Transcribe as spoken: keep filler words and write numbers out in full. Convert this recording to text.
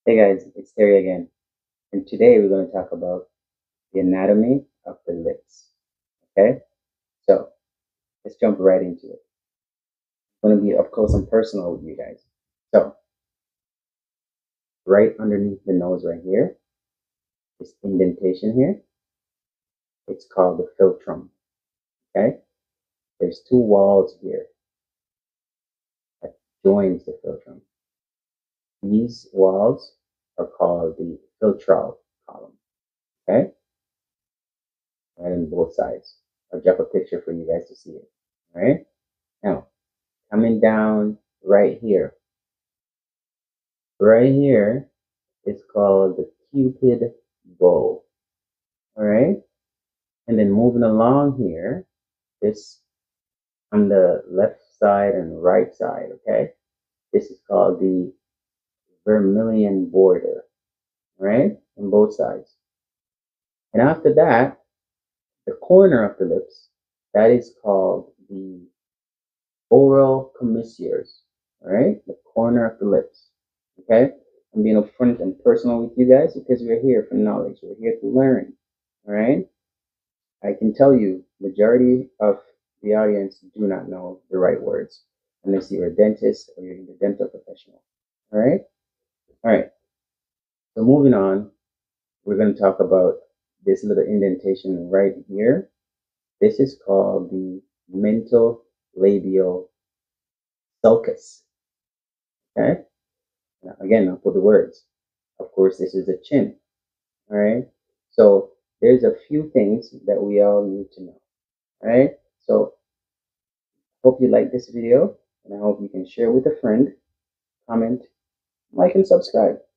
Hey guys, it's Terry again, and today we're going to talk about the anatomy of the lips. Okay, so let's jump right into it. It's going to be up close and personal with you guys. So, right underneath the nose, right here, this indentation here, it's called the philtrum. Okay, there's two walls here that joins the philtrum. These walls are called the philtral column. Okay, right on both sides. I'll drop a picture for you guys to see it. All right, now coming down right here. Right here is called the Cupid bow. All right. And then moving along here, this on the left side and right side, okay? This is called the vermilion border, right? On both sides. And after that, the corner of the lips, that is called the oral commissures, all right? The corner of the lips, okay? I'm being upfront and personal with you guys because we're here for knowledge. We're here to learn, all right? I can tell you, majority of the audience do not know the right words unless you're a dentist or you're a dental professional. All right? All right. So moving on, we're going to talk about this little indentation right here. This is called the mental labial sulcus. Okay? Now, again, I'll put the words. Of course, this is the chin. All right? So there's a few things that we all need to know. All right? So hope you like this video, and I hope you can share with a friend, comment, like, and subscribe.